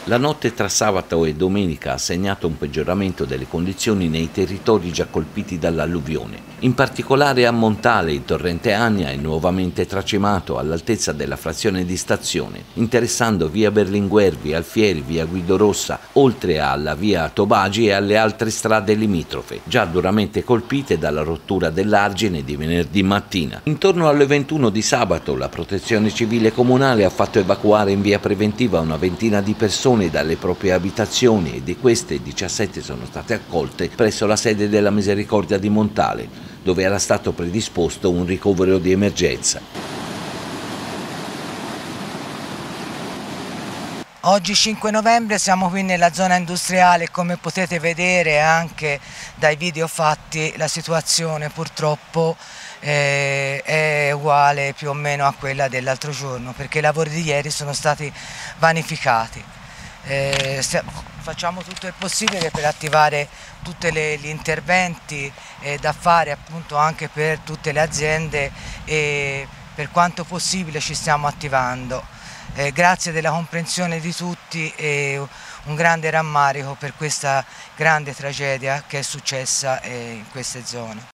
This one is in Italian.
La notte tra sabato e domenica ha segnato un peggioramento delle condizioni nei territori già colpiti dall'alluvione. In particolare a Montale il torrente Ania è nuovamente tracemato all'altezza della frazione di Stazione, interessando via Berlinguer, via Alfieri, via Guido Rossa, oltre alla via Tobagi e alle altre strade limitrofe, già duramente colpite dalla rottura dell'argine di venerdì mattina. Intorno alle 21 di sabato la Protezione Civile Comunale ha fatto evacuare in via preventiva una ventina di persone dalle proprie abitazioni e di queste 17 sono state accolte presso la sede della Misericordia di Montale, dove era stato predisposto un ricovero di emergenza. Oggi 5 novembre siamo qui nella zona industriale e come potete vedere anche dai video fatti la situazione purtroppo è uguale più o meno a quella dell'altro giorno, perché i lavori di ieri sono stati vanificati. Facciamo tutto il possibile per attivare tutti gli interventi da fare appunto anche per tutte le aziende e per quanto possibile ci stiamo attivando. Grazie della comprensione di tutti e un grande rammarico per questa grande tragedia che è successa in queste zone.